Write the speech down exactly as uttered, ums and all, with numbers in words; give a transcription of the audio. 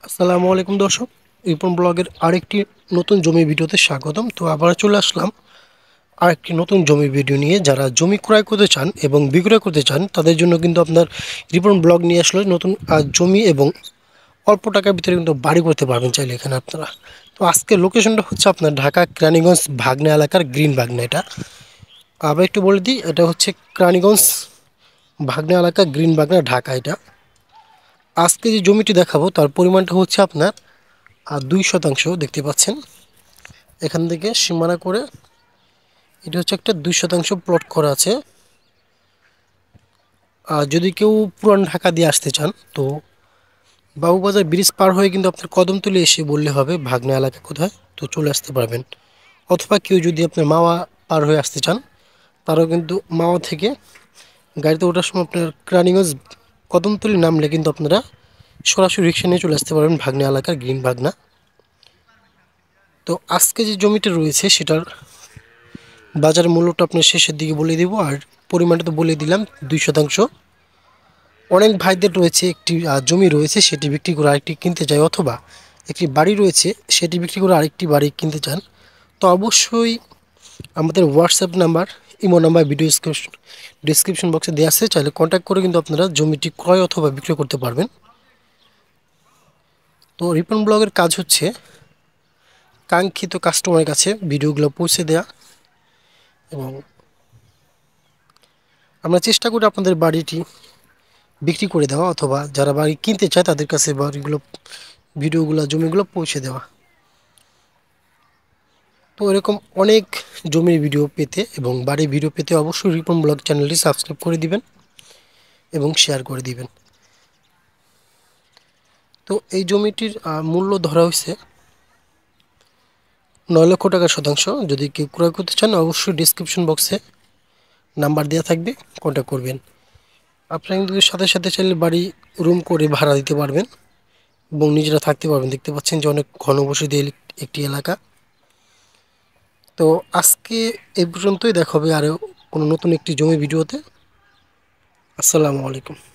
আসসালামু আলাইকুম দর্শক, রিপন ব্লগের আরেকটি নতুন জমি ভিডিওতে স্বাগতম। তো আবার চলে আসলাম আরেকটি নতুন জমি ভিডিও নিয়ে। যারা জমি ক্রয় করতে চান এবং বিক্রয় করতে চান তাদের জন্য কিন্তু আপনার রিপন ব্লগ নিয়ে আসলে নতুন আহ, জমি এবং অল্প টাকার ভিতরে কিন্তু বাড়ি করতে পারবেন চাইলে এখানে আপনারা। তো আজকের লোকেশনটা হচ্ছে আপনার ঢাকা কেরানীগঞ্জ ভাগনা এলাকার গ্রিন ভাগনা। এটা আবার একটু বলে দিই, এটা হচ্ছে কেরানীগঞ্জ ভাগনা এলাকা গ্রিন ভাগনা ঢাকা। এটা আজকে যে জমিটি দেখাবো তার পরিমাণটা হচ্ছে আপনার আর দুই শতাংশ দেখতে পাচ্ছেন। এখান থেকে সীমানা করে এটা হচ্ছে একটা দুই শতাংশ প্লট করা আছে। আর যদি কেউ পুরান ঢাকা দিয়ে আসতে চান তো বাবুবাজার ব্রিজ পার হয়ে কিন্তু আপনার কদমতলী এসে বললে হবে ভাগনা এলাকা কোথায়, তো চলে আসতে পারবেন। অথবা কেউ যদি আপনার মাওয়া পার হয়ে আসতে চান তারাও কিন্তু মাওয়া থেকে গাড়িতে ওঠার সময় আপনার কেরানীগঞ্জ কদমতলী নামলে কিন্তু আপনারা সরাসরি রিক্সা নিয়ে চলে আসতে পারবেন ভাগনা এলাকার গ্রিন ভাগনা। তো আজকে যে জমিটা রয়েছে সেটার বাজার মূল্যটা আপনার শেষের দিকে বলে দিব, আর পরিমাণটা তো বলে দিলাম দুই শতাংশ। অনেক ভাইদের রয়েছে একটি আহ, জমি রয়েছে সেটি বিক্রি করে আরেকটি কিনতে চায়, অথবা একটি বাড়ি রয়েছে সেটি বিক্রি করে আরেকটি বাড়ি কিনতে চান। তো অবশ্যই আমাদের WhatsApp number, imo number video description বক্সে দেওয়া আছে, চাইলে কন্ট্যাক্ট করে কিন্তু আপনারা জমিটি ক্রয় অথবা বিক্রয় করতে পারবেন। তো রিপন ব্লগের কাজ হচ্ছে কাঙ্ক্ষিত কাস্টমারের কাছে ভিডিওগুলো পৌঁছে দেওয়া, এবং আমরা চেষ্টা করি আপনাদের বাড়িটি বিক্রি করে দেওয়া, অথবা যারা বাড়ি কিনতে চায় তাদের কাছে বাড়িগুলো ভিডিওগুলো জমিগুলো পৌঁছে দেওয়া। তো এরকম অনেক জমির ভিডিও পেতে এবং বাড়ির ভিডিও পেতে অবশ্যই রিপন ব্লগ চ্যানেলটি সাবস্ক্রাইব করে দিবেন এবং শেয়ার করে দিবেন। তো এই জমিটির আহ, মূল্য ধরা হয়েছে নয় লক্ষ টাকা শতাংশ। যদি কেউ ক্রয় করতে চান অবশ্যই ডিসক্রিপশন বক্সে নাম্বার দেওয়া থাকবে, কন্ট্যাক্ট করবেন। আপনারা কিন্তু সাথে সাথে চাইলে বাড়ি রুম করে ভাড়া দিতে পারবেন এবং নিজেরা থাকতে পারবেন। দেখতে পাচ্ছেন যে অনেক ঘনবসতি এল- একটি এলাকা। তো আজকে এই পর্যন্তই, দেখা হবে আরও কোনো নতুন একটি জমি ভিডিওতে। আসসালামু আলাইকুম।